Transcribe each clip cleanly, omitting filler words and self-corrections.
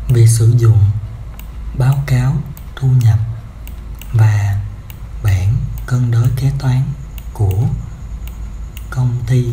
Việc sử dụng báo cáo thu nhập và bảng cân đối kế toán của công ty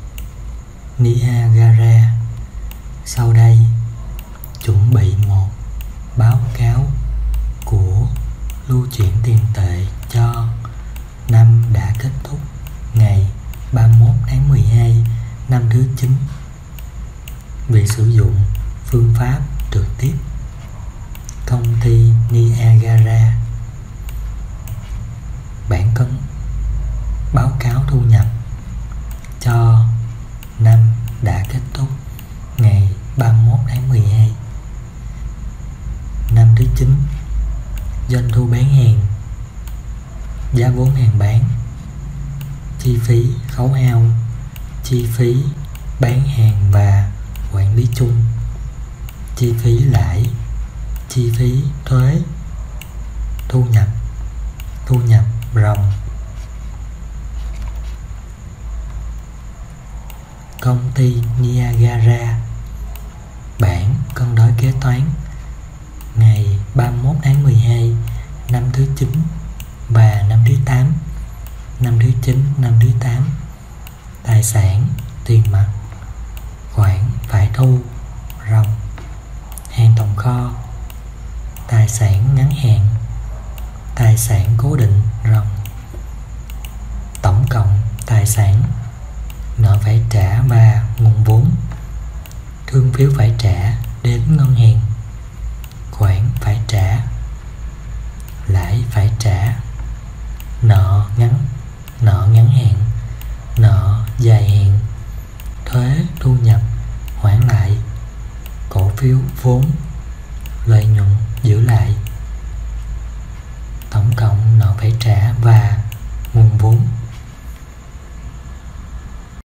Niagara. Sau đây, chuẩn bị một báo cáo của lưu chuyển tiền tệ cho năm đã kết thúc ngày 31 tháng 12 năm thứ 9. Việc sử dụng phương pháp trực tiếp công ty Niagara. Bảng cân báo cáo thu nhập cho năm đã kết thúc ngày 31 tháng 12 năm thứ 9. Doanh thu bán hàng, giá vốn hàng bán, chi phí khấu hao, chi phí bán hàng và quản lý chung, chi phí lãi, chi phí thuế, thu nhập ròng. Công ty Niagara. Bảng cân đối kế toán ngày 31 tháng 12 năm thứ 9 và năm thứ 8. Năm thứ 9, năm thứ 8. Tài sản, tiền mặt, khoản phải thu, ròng. Hàng tồn kho, tài sản ngắn hạn, tài sản cố định, ròng. Tổng cộng tài sản, nợ phải trả và nguồn vốn, thương phiếu phải trả đến ngân hàng, khoản phải trả, lãi phải trả, nợ ngắn hạn, nợ dài hạn, thuế thu nhập, hoãn lại, cổ phiếu vốn, lợi nhuận giữ lại,